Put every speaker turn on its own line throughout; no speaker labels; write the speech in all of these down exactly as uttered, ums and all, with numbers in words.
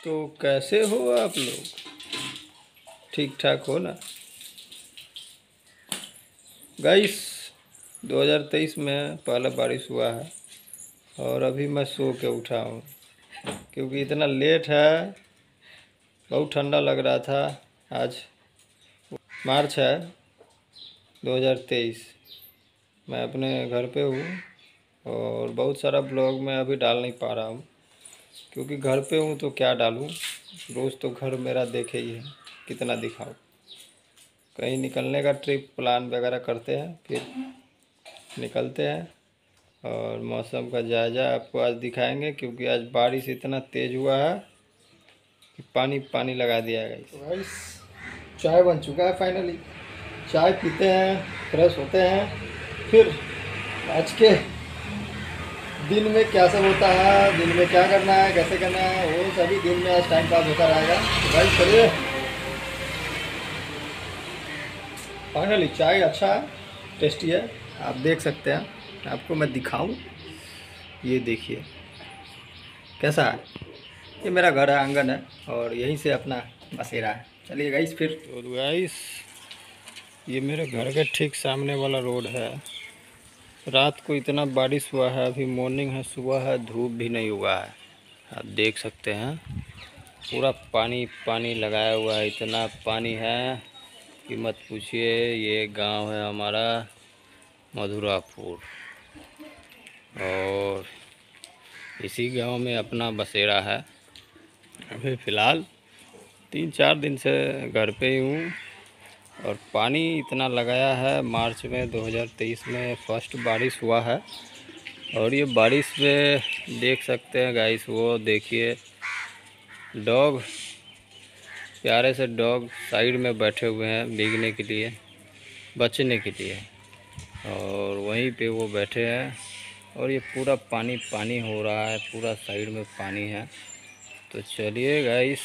तो कैसे हो आप लोग? ठीक ठाक हो ना गाइस? दो हज़ार तेईस में पहला बारिश हुआ है और अभी मैं सो के उठा हूँ क्योंकि इतना लेट है। बहुत ठंडा लग रहा था। आज मार्च है दो हज़ार तेईस। मैं अपने घर पे हूँ और बहुत सारा ब्लॉग मैं अभी डाल नहीं पा रहा हूँ क्योंकि घर पे हूँ तो क्या डालूँ। रोज़ तो घर मेरा देखे ही है, कितना दिखाऊँ। कहीं निकलने का ट्रिप प्लान वगैरह करते हैं, फिर निकलते हैं और मौसम का जायज़ा आपको आज दिखाएंगे क्योंकि आज बारिश इतना तेज़ हुआ है कि पानी पानी लगा दिया है। तो गाइस चाय बन चुका है फाइनली। चाय पीते हैं, फ्रेश होते हैं, फिर आज के दिन में क्या सब होता है, दिन में क्या करना है, कैसे करना है, वो सभी दिन में आज टाइम पास होता रहेगा। तो गाइस चलिए। फाइनली चाय अच्छा है, टेस्टी है, आप देख सकते हैं। आपको मैं दिखाऊं, ये देखिए कैसा है। ये मेरा घर है, आंगन है और यहीं से अपना बसेरा है। चलिए गाइस फिर। तो गाइस ये मेरे घर के ठीक सामने वाला रोड है। रात को इतना बारिश हुआ है, अभी मॉर्निंग है, सुबह है, धूप भी नहीं हुआ है। आप देख सकते हैं पूरा पानी पानी लगाया हुआ है। इतना पानी है कि मत पूछिए। ये गांव है हमारा मधुरापुर और इसी गांव में अपना बसेरा है। अभी फ़िलहाल तीन चार दिन से घर पे ही हूँ और पानी इतना लगाया है। मार्च में दो हज़ार तेईस में फर्स्ट बारिश हुआ है और ये बारिश में देख सकते हैं गाइस, वो देखिए डॉग, प्यारे से डॉग साइड में बैठे हुए हैं भीगने के लिए, बचने के लिए, और वहीं पे वो बैठे हैं और ये पूरा पानी पानी हो रहा है, पूरा साइड में पानी है। तो चलिए गाइस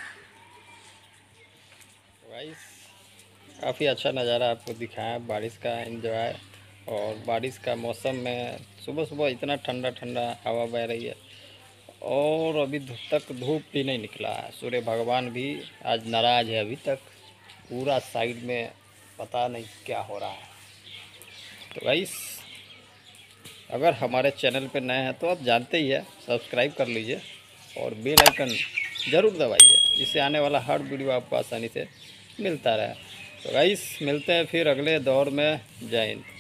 गाइस काफ़ी अच्छा नज़ारा आपको दिखाया, बारिश का एंजॉय। और बारिश का मौसम में सुबह सुबह इतना ठंडा ठंडा हवा बह रही है और अभी तक धूप भी नहीं निकला है। सूर्य भगवान भी आज नाराज़ है अभी तक। पूरा साइड में पता नहीं क्या हो रहा है। तो गाइस अगर हमारे चैनल पे नए हैं तो आप जानते ही है, सब्सक्राइब कर लीजिए और बेल आइकन ज़रूर दबाइए, जिससे आने वाला हर वीडियो आपको आसानी से मिलता रहे। तो गाइस मिलते हैं फिर अगले दौर में। जय हिंद।